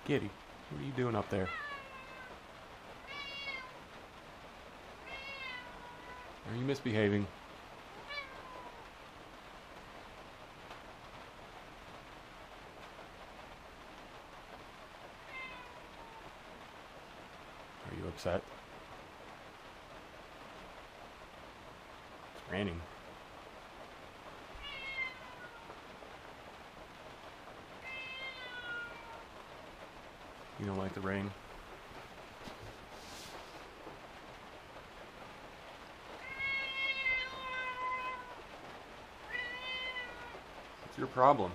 Kitty, what are you doing up there? Are you misbehaving? Are you upset? It's raining. You don't like the rain? What's your problem?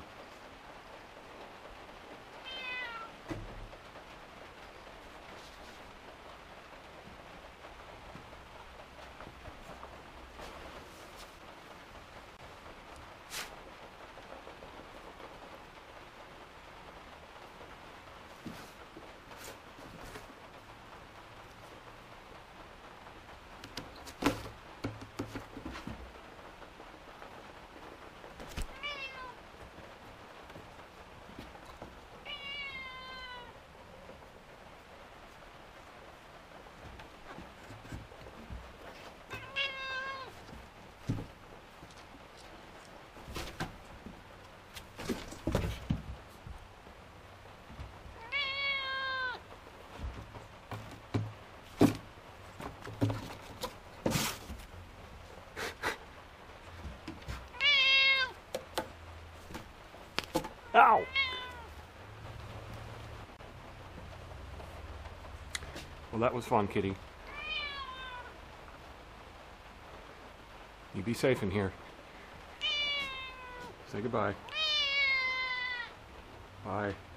Ow! Well, that was fun, kitty. You be safe in here. Say goodbye. Bye.